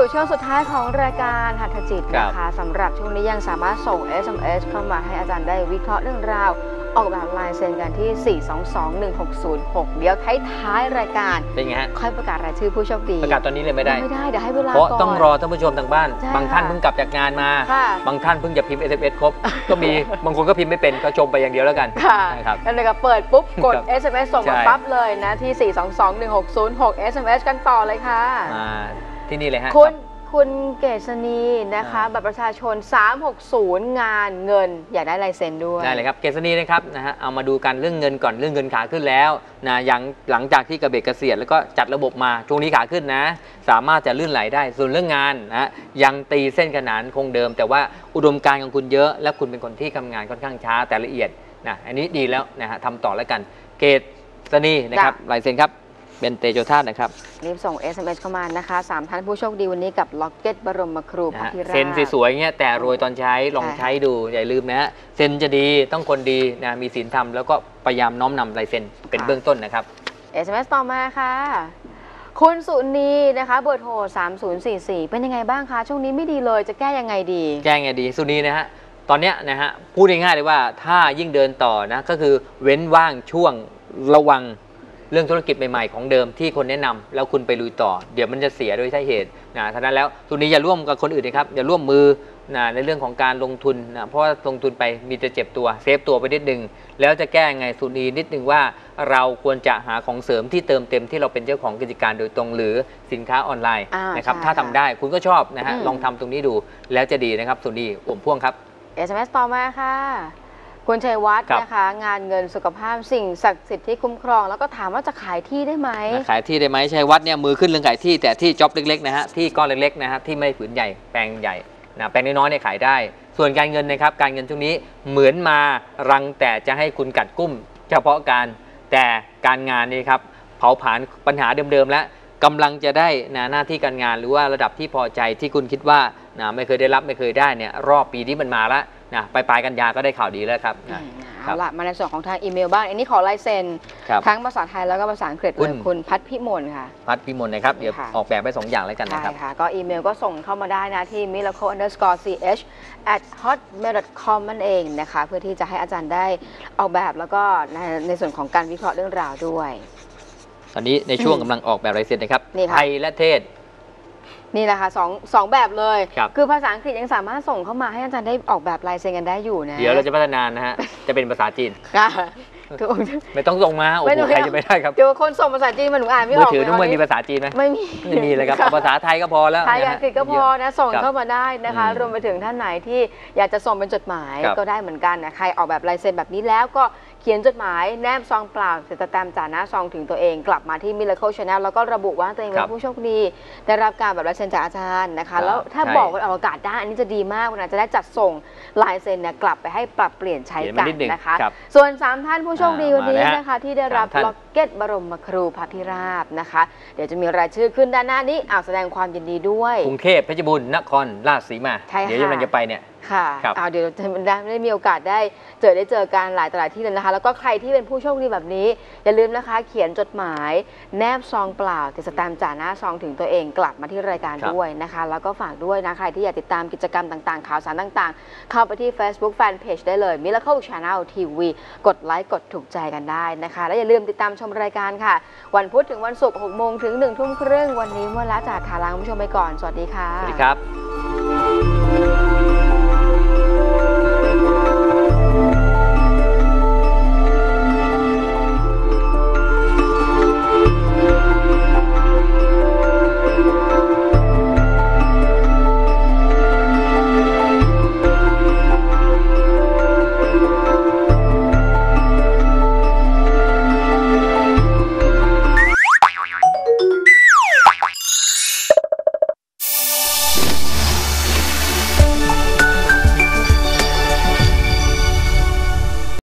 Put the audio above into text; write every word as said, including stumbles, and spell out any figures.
ช่วงสุดท้ายของรายการหัตถจิตนะคะสำหรับช่วงนี้ยังสามารถส่ง เอส เอ็ม เอส เข้ามาให้อาจารย์ได้วิเคราะห์เรื่องราวออกแบบลายเซ็นกันที่ สี่ สอง สอง หนึ่ง หก ศูนย์ หก เดี๋ยวท้ายๆรายการเป็นไงฮะค่อยประกาศรายชื่อผู้โชคดีประกาศตอนนี้เลยไม่ได้ไม่ได้เดี๋ยวให้เวลาเพราะก่อนต้องรอท่านผู้ชมทางบ้านบางท่านเพิ่งกลับจากงานมาบางท่านเพิ่งจะพิมพ์ เอส เอ็ม เอส ครบก็มีบางคนก็พิมพ์ไม่เป็นก็ชมไปอย่างเดียวแล้วกันค่ะแล้วก็เปิดปุ๊บกด เอส เอ็ม เอส ส่งมาปั๊บเลยนะที่ สี่ สอง สอง หนึ่ง หก ศูนย์ หก เอส เอ็ม เอส กันต่อเลยค่ะมาที่นี่เลยฮะคุณคุณเกษณีนะคะบัตรประชาชนสามหกศูนย์งานเงินอยากได้ลายเซ็นด้วยได้เลยครับเกษณีนะครับนะฮะเอามาดูกันเรื่องเงินก่อนเรื่องเงินขาขึ้นแล้วนะยังหลังจากที่กระเบกเกษียณแล้วก็จัดระบบมาช่วงนี้ขาขึ้นนะสามารถจะลื่นไหลได้ส่วนเรื่องงานนะยังตีเส้นขนานคงเดิมแต่ว่าอุดมการณ์ของคุณเยอะและคุณเป็นคนที่ทำงานค่อนข้างช้าแต่ละเอียดนะอันนี้ดีแล้วนะฮะทำต่อแล้วกันเกษณีนะครับลายเซ็นครับเป็นเตโชธาตุนะครับรีบส่ง เอส เอ็ม เอส เข้ามานะคะสามท่านผู้โชคดีวันนี้กับล็อกเก็ตบรมครูพัทธิราชเซ็นสวยๆเงี้ยแต่รวยตอนใช้ลองใช้ดูอย่าลืมนะฮะเซ็นจะดีต้องคนดีนะมีศีลธรรมแล้วก็พยายามน้อมนำลายเซ็นเป็นเบื้องต้นนะครับเอส เอ็ม เอส ต่อมาค่ะคุณสุนีนะคะเบอร์โทรสามศูนย์สี่สี่เป็นยังไงบ้างคะช่วงนี้ไม่ดีเลยจะแก้ยังไงดีแก้ยังไงดีสุนีนะฮะตอนเนี้ยนะฮะพูดง่ายๆเลยว่าถ้ายิ่งเดินต่อนะก็คือเว้นว่างช่วงระวังเรื่องธุรกิจใหม่ๆของเดิมที่คนแนะนำแล้วคุณไปลุยต่อเดี๋ยวมันจะเสียโดยใช่เหตุนะฉะนั้นแล้วทุนนี้อย่าร่วมกับคนอื่นนะครับอย่าร่วมมือนะในเรื่องของการลงทุนนะเพราะว่าลงทุนไปมีแต่เจ็บตัวเซฟตัวไปนิดนึงแล้วจะแก้ไงสุนีนิดนึงว่าเราควรจะหาของเสริมที่เติมเต็มที่เราเป็นเจ้าของกิจการโดยตรงหรือสินค้าออนไลน์นะครับถ้าทำได้คุณก็ชอบนะฮะลองทำตรงนี้ดูแล้วจะดีนะครับสุนีอ่วมพ่วงครับเอส เอ็ม เอส ต่อมาค่ะคุณชัยวัฒน์นะคะงานเงินสุขภาพสิ่งศักดิ์สิทธิ์ที่คุ้มครองแล้วก็ถามว่าจะขายที่ได้ไหมขายที่ได้ไหมชัยวัฒน์เนี่ยมือขึ้นเรื่องขายที่แต่ที่จ็อบเล็กๆนะฮะที่ก้อนเล็กๆนะฮะที่ไม่ผืนใหญ่แปลงใหญ่นะแปลงน้อยๆเนี่ยขายได้ส่วนการเงินนะครับการเงินช่วงนี้เหมือนมารังแต่จะให้คุณกัดกุ้มเฉพาะการแต่การงานนี่ครับเผาผลาญปัญหาเดิมๆแล้วกำลังจะได้นะหน้าที่การงานหรือว่าระดับที่พอใจที่คุณคิดว่านะไม่เคยได้รับไม่เคยได้เนี่ยรอบปีนี้มันมาแล้วนะปลายๆกันยาก็ได้ข่าวดีแล้วครับเอาละมาในส่วนของทางอีเมลบ้างอันนี้ขอลายเซ็นทั้งภาษาไทยแล้วก็ภาษาอังกฤษเลยคุณพัฒพิมลค่ะพัฒพิมลนะครับเดี๋ยวออกแบบไปสองอย่างแล้วกันนะครับใช่ค่ะก็อีเมลก็ส่งเข้ามาได้นะที่ miracle underscore ch at hotmail dot com นั่นเองนะคะเพื่อที่จะให้อาจารย์ได้ออกแบบแล้วก็ในส่วนของการวิเคราะห์เรื่องราวด้วยตอนนี้ในช่วงกำลังออกแบบลายเซ็นนะครับไทยและเทศนี่แหละค่ะสองสองแบบเลยคือภาษาอังกฤษยังสามารถส่งเข้ามาให้อาจารย์ได้ออกแบบลายเซ็นกันได้อยู่นะเดี๋ยวเราจะพัฒนานะฮะจะเป็นภาษาจีนไม่ต้องส่งมาโอ้โหใครจะไม่ได้ครับเดี๋ยวคนส่งภาษาจีนมาหนูอ่านไม่ออกมือถือทุกคนมีภาษาจีนไหมไม่มีไม่มีเลยครับภาษาไทยก็พอแล้วไทยอังกฤษก็พอนะส่งเข้ามาได้นะคะรวมไปถึงท่านไหนที่อยากจะส่งเป็นจดหมายก็ได้เหมือนกันนะใครออกแบบลายเซ็นแบบนี้แล้วก็เขียนจดหมายแนบซองเปล่าเสร็จแตมจ่าหน้าซองถึงตัวเองกลับมาที่ Miracle Channel แล้วก็ระบุว่าตัวเองเป็นผู้โชคดีได้รับการแบบลายเซ็นจากอาจารย์นะคะแล้วถ้าบอกว่าออกอากาศได้อันนี้จะดีมากนะจะได้จัดส่งลายเซ็นเนี่ยกลับไปให้ปรับเปลี่ยนใช้กันนะคะส่วนสามท่านผู้โชคดีวันนี้นะคะที่ได้รับล็อกเก็ตบรมครูพัทธิราชนะคะเดี๋ยวจะมีรายชื่อขึ้นด้านหน้านี้อ้าวแสดงความยินดีด้วยกรุงเทพเพชรบูรณ์นครราชสีมาเดี๋ยวกำลังจะไปเนี่ยค่ะเอาเดี๋ยวจะได้มีโอกาสได้เจอได้เจอกันหลายต่อหลายที่เลยนะคะแล้วก็ใครที่เป็นผู้โชคดีแบบนี้อย่าลืมนะคะเขียนจดหมายแนบซองเปล่าติดสแตมป์จ่าหน้าซองถึงตัวเองกลับมาที่รายการด้วยนะคะแล้วก็ฝากด้วยนะใครที่อยากติดตามกิจกรรมต่างๆข่าวสารต่างๆเข้าไปที่ Facebook Fanpage ได้เลย Miracle Channel ที วี กดไลค์กดถูกใจกันได้นะคะและอย่าลืมติดตามชมรายการค่ะวันพุธถึงวันศุกร์หกโมงถึงหนึ่งทุ่มครึ่งวันนี้เมื่อละจากขาลางผู้ชมไปก่อนสวัสดีค่ะสวัสดีครับ